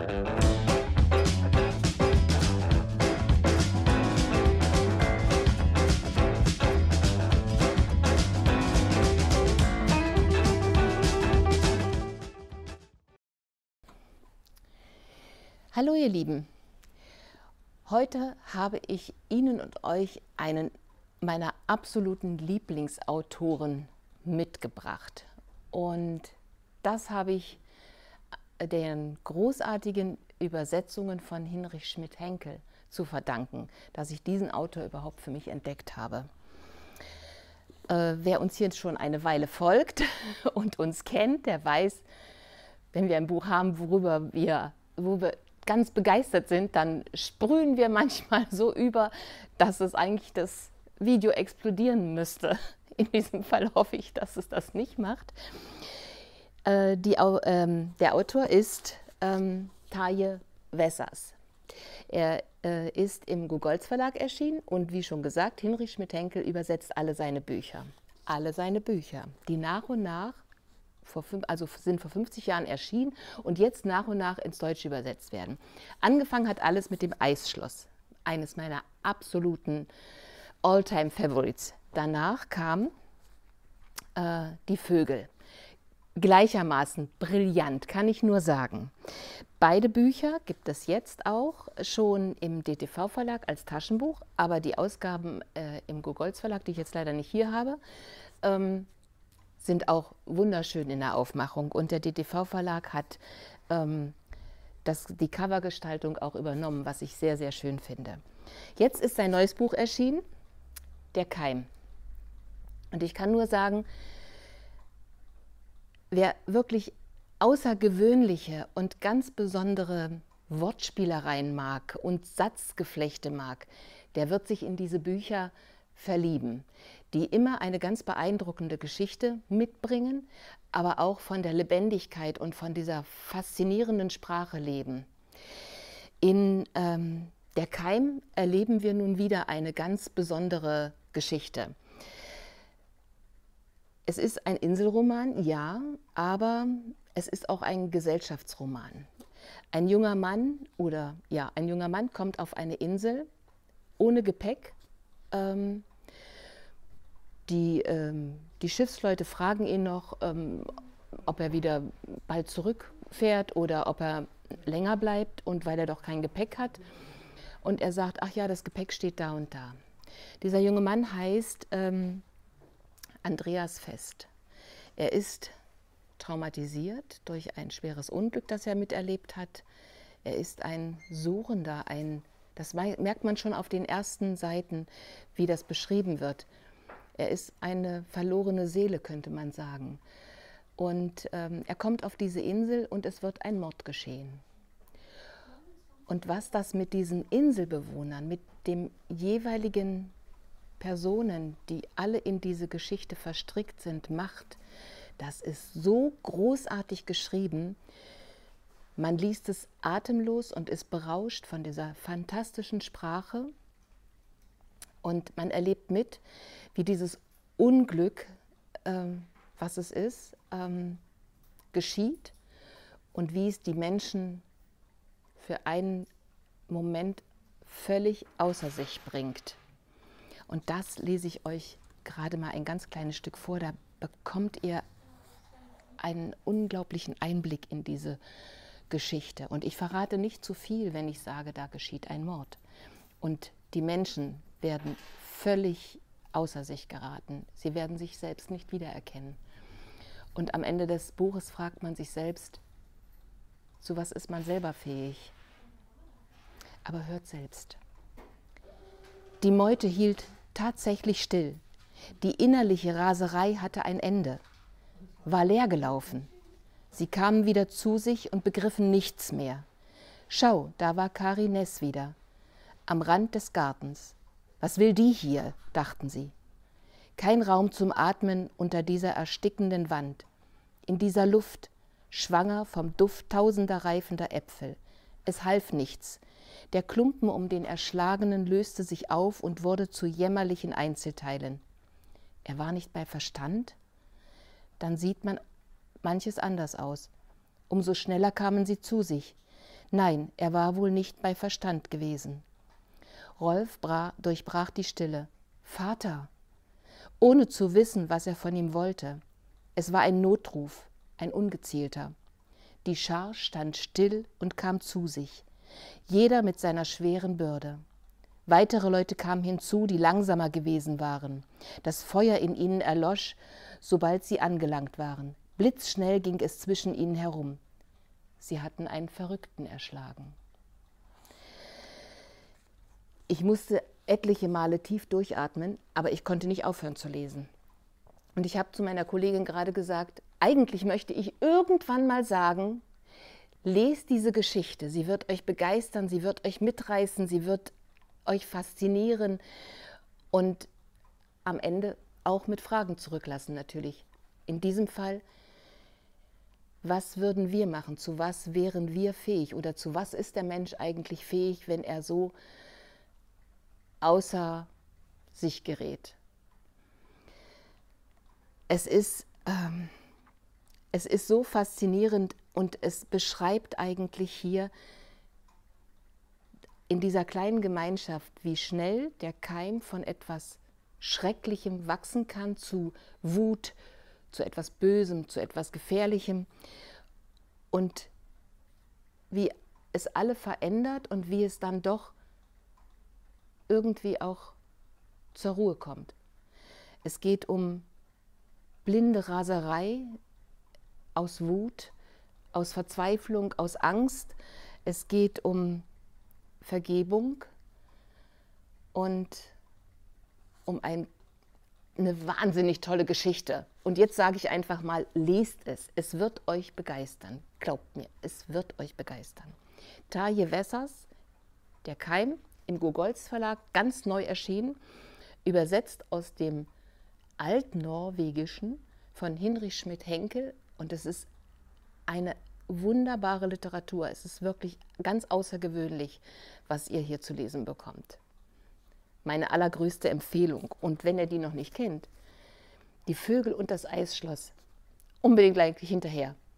Hallo ihr Lieben, heute habe ich Ihnen und euch einen meiner absoluten Lieblingsautoren mitgebracht. Und das habe ich den großartigen Übersetzungen von Hinrich Schmidt-Henkel zu verdanken, dass ich diesen Autor überhaupt für mich entdeckt habe. Wer uns hier schon eine Weile folgt und uns kennt, der weiß, wenn wir ein Buch haben, wo wir ganz begeistert sind, dann sprühen wir manchmal so über, dass es eigentlich das Video explodieren müsste. In diesem Fall hoffe ich, dass es das nicht macht. Der Autor ist Taje Wessers. Er ist im Gogolz Verlag erschienen und wie schon gesagt, Hinrich Schmidt-Henkel übersetzt alle seine Bücher. Alle seine Bücher, die nach und nach sind vor 50 Jahren erschienen und jetzt nach und nach ins Deutsche übersetzt werden. Angefangen hat alles mit dem Eisschloss, eines meiner absoluten All-Time-Favorites. Danach kam Die Vögel. Gleichermaßen brillant, kann ich nur sagen. Beide Bücher gibt es jetzt auch schon im DTV-Verlag als Taschenbuch, aber die Ausgaben im Gogolz Verlag, die ich jetzt leider nicht hier habe, sind auch wunderschön in der Aufmachung. Und der DTV-Verlag hat die Covergestaltung auch übernommen, was ich sehr, sehr schön finde. Jetzt ist sein neues Buch erschienen, Der Keim. Und ich kann nur sagen, wer wirklich außergewöhnliche und ganz besondere Wortspielereien mag und Satzgeflechte mag, der wird sich in diese Bücher verlieben, die immer eine ganz beeindruckende Geschichte mitbringen, aber auch von der Lebendigkeit und von dieser faszinierenden Sprache leben. In Der Keim erleben wir nun wieder eine ganz besondere Geschichte. Es ist ein Inselroman, ja, aber es ist auch ein Gesellschaftsroman. Ein junger Mann kommt auf eine Insel ohne Gepäck. Die Schiffsleute fragen ihn noch, ob er wieder bald zurückfährt oder ob er länger bleibt, und weil er doch kein Gepäck hat. Und er sagt, ach ja, das Gepäck steht da und da. Dieser junge Mann heißt Andreas Fest. Er ist traumatisiert durch ein schweres Unglück, das er miterlebt hat. Er ist ein Suchender, das merkt man schon auf den ersten Seiten, wie das beschrieben wird. Er ist eine verlorene Seele, könnte man sagen. Und er kommt auf diese Insel und es wird ein Mord geschehen. Und was das mit diesen Inselbewohnern, mit den jeweiligen Personen, die alle in diese Geschichte verstrickt sind, macht, das ist so großartig geschrieben. Man liest es atemlos und ist berauscht von dieser fantastischen Sprache. Und man erlebt mit, wie dieses Unglück, was es ist, geschieht und wie es die Menschen für einen Moment völlig außer sich bringt. Und das lese ich euch gerade mal ein ganz kleines Stück vor. Da bekommt ihr einen unglaublichen Einblick in diese Geschichte. Und ich verrate nicht zu viel, wenn ich sage, da geschieht ein Mord. Und die Menschen werden völlig außer sich geraten. Sie werden sich selbst nicht wiedererkennen. Und am Ende des Buches fragt man sich selbst, zu was ist man selber fähig? Aber hört selbst. Die Meute hielt tatsächlich still. Die innerliche Raserei hatte ein Ende, war leer gelaufen. Sie kamen wieder zu sich und begriffen nichts mehr. Schau, da war Kari Ness wieder, am Rand des Gartens. Was will die hier, dachten sie. Kein Raum zum Atmen unter dieser erstickenden Wand, in dieser Luft, schwanger vom Duft tausender reifender Äpfel. Es half nichts. Der Klumpen um den Erschlagenen löste sich auf und wurde zu jämmerlichen Einzelteilen. Er war nicht bei Verstand? Dann sieht man manches anders aus. Umso schneller kamen sie zu sich. Nein, er war wohl nicht bei Verstand gewesen. Rolf durchbrach die Stille. »Vater«, ohne zu wissen, was er von ihm wollte. Es war ein Notruf, ein ungezielter. Die Schar stand still und kam zu sich, jeder mit seiner schweren Bürde. Weitere Leute kamen hinzu, die langsamer gewesen waren. Das Feuer in ihnen erlosch, sobald sie angelangt waren. Blitzschnell ging es zwischen ihnen herum. Sie hatten einen Verrückten erschlagen. Ich musste etliche Male tief durchatmen, aber ich konnte nicht aufhören zu lesen. Und ich habe zu meiner Kollegin gerade gesagt, eigentlich möchte ich irgendwann mal sagen, lest diese Geschichte, sie wird euch begeistern, sie wird euch mitreißen, sie wird euch faszinieren und am Ende auch mit Fragen zurücklassen natürlich. In diesem Fall, was würden wir machen, zu was wären wir fähig oder zu was ist der Mensch eigentlich fähig, wenn er so außer sich gerät? Es ist so faszinierend und es beschreibt eigentlich hier in dieser kleinen Gemeinschaft, wie schnell der Keim von etwas Schrecklichem wachsen kann zu Wut, zu etwas Bösem, zu etwas Gefährlichem und wie es alle verändert und wie es dann doch irgendwie auch zur Ruhe kommt. Es geht um blinde Raserei aus Wut, aus Verzweiflung, aus Angst. Es geht um Vergebung und um eine wahnsinnig tolle Geschichte. Und jetzt sage ich einfach mal, lest es. Es wird euch begeistern. Glaubt mir, es wird euch begeistern. Tarje Wessers, Der Keim, im Gogolz Verlag, ganz neu erschienen, übersetzt aus dem Altnorwegischen von Hinrich Schmidt-Henkel. Und es ist eine wunderbare Literatur. Es ist wirklich ganz außergewöhnlich, was ihr hier zu lesen bekommt. Meine allergrößte Empfehlung. Und wenn ihr die noch nicht kennt, Die Vögel und das Eisschloss. Unbedingt gleich hinterher.